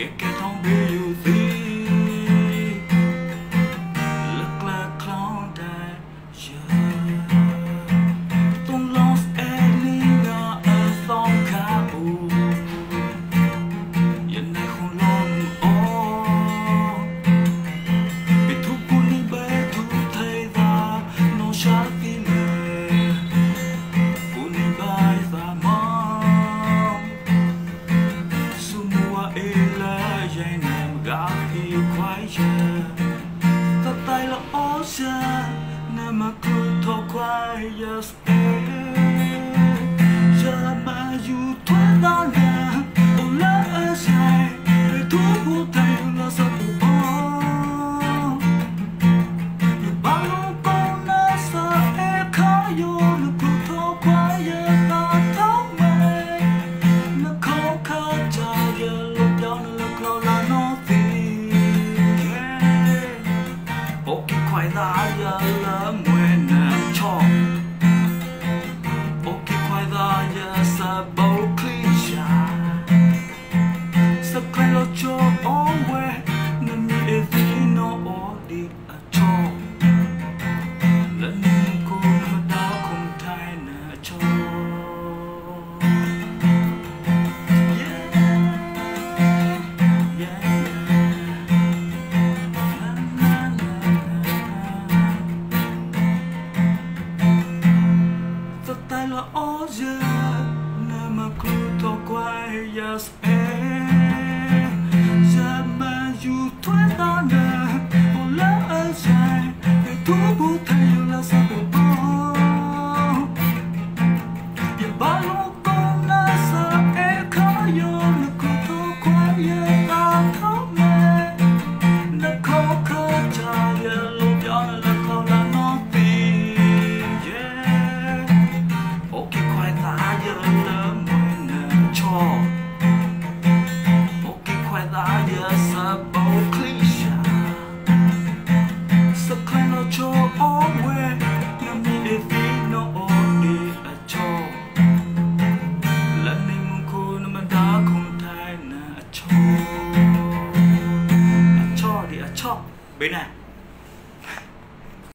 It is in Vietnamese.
cái thông biết yêu gì lắc lắc clown đại giờ tung lost ending ở sông khá u hiện nay không lo ô bị thuốc cuốn đi bé thuốc thay ra nó sát đi lệ cuốn đi bay ra mong semua ialah yang nak hiu khoái giờ ta tay là ó giờ nama ku thọ khoái giờ giờ mà dù thoát đó là ông lỡ ở dài để thuốc vô thầy là sao cũng ó như bao con nó sợ em khó vô được ku thọ khoái giờ ta thấu mày nó khó khăn cho giờ lúc đó nó lúc lâu là nó gì ok khoái ra giờ là mùi nàng cho ok khoái ra giờ sa bầu cliché sa khai lo cho ổn quê nên như gì nó ổn đi ở cho lần nhưng cô nó đã không thay nợ cho tay là ó giờ nơi mà cứ thọ quay giờ giờ mà dù thoát ta nè ô lỡ ở dài để thú bút thay là sao cũng bỏ giờ bao lúc con đã sợ em khó vô là cứ thọ quay giờ ta thấu mẹ nó khó khăn cho giờ lúc đó là không là nó tiền ok khoai giá giờ lỡ mùi nợ cho ok khoai giá giờ sa bầu cliché sa khai nó cho ổn quê nằm đi để vì nó ổn đi ở cho lần này mong cô nó mà đã không thay nợ cho đi ở cho bên này